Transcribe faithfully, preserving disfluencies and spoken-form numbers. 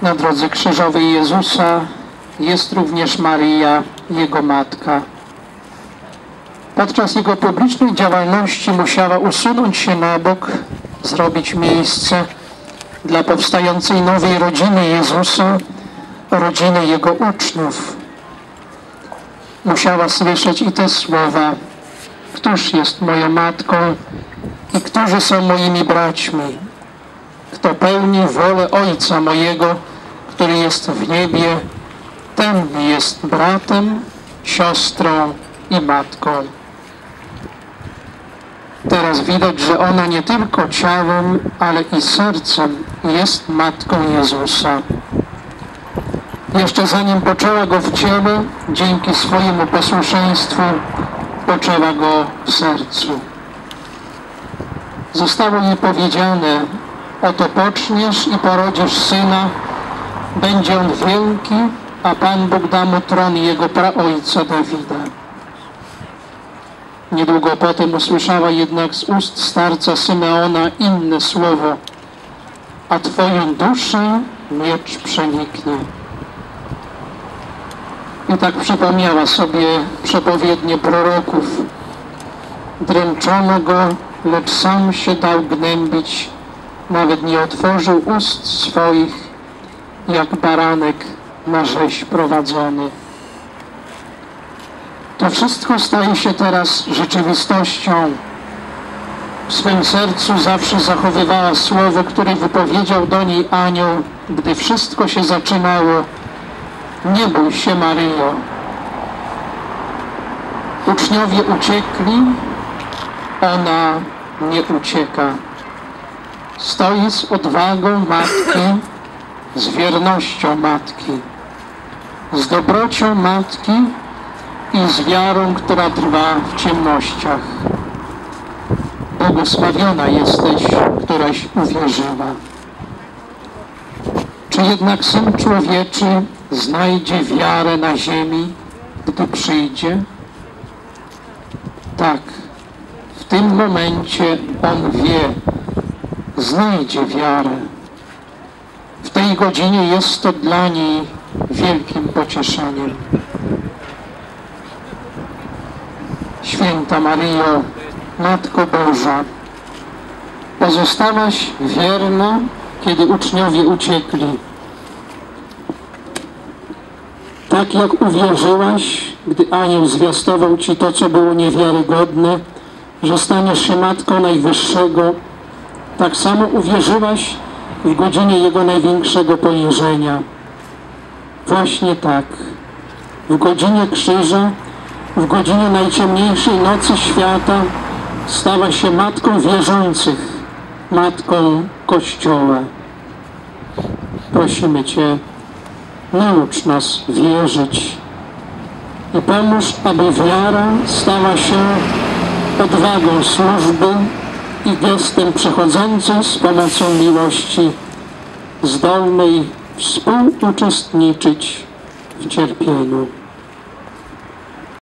na drodze krzyżowej Jezusa jest również Maryja, Jego matka. Podczas Jego publicznej działalności musiała usunąć się na bok, zrobić miejsce dla powstającej nowej rodziny Jezusa, rodziny Jego uczniów. Musiała słyszeć i te słowa: któż jest moją matką i którzy są moimi braćmi? Kto pełni wolę Ojca mojego, który jest w niebie, ten jest bratem, siostrą i matką. Teraz widać, że ona nie tylko ciałem, ale i sercem jest matką Jezusa. Jeszcze zanim poczęła Go w ciele, dzięki swojemu posłuszeństwu poczęła Go w sercu. Zostało jej powiedziane: oto poczniesz i porodzisz syna, będzie on wielki, a Pan Bóg da mu tron jego praojca Dawida. Niedługo potem usłyszała jednak z ust starca Symeona inne słowo: a Twoją duszę miecz przeniknie. I tak przypomniała sobie przepowiednie proroków. Dręczono go, lecz sam się dał gnębić, nawet nie otworzył ust swoich, jak baranek na rzeź prowadzony. To wszystko staje się teraz rzeczywistością. W swym sercu zawsze zachowywała słowo, które wypowiedział do niej anioł, gdy wszystko się zaczynało: nie bój się, Maryjo. Uczniowie uciekli, ona nie ucieka. Stoi z odwagą matki, z wiernością matki, z dobrocią matki i z wiarą, która trwa w ciemnościach. Błogosławiona jesteś, któraś uwierzyła. Czy jednak Syn Człowieczy znajdzie wiarę na ziemi, gdy przyjdzie? Tak, w tym momencie On wie, znajdzie wiarę. W tej godzinie jest to dla niej wielkim pocieszeniem. Święta Maryjo, Matko Boża, pozostałaś wierna, kiedy uczniowie uciekli. Tak jak uwierzyłaś, gdy anioł zwiastował Ci to, co było niewiarygodne, że staniesz się Matką Najwyższego, tak samo uwierzyłaś w godzinie Jego największego poniżenia. Właśnie tak, w godzinie krzyża, w godzinie najciemniejszej nocy świata stała się Matką wierzących, Matką Kościoła. Prosimy Cię, naucz nas wierzyć i pomóż, aby wiara stała się odwagą służby i gestem przechodzącym z pomocą miłości, zdolnej współuczestniczyć w cierpieniu.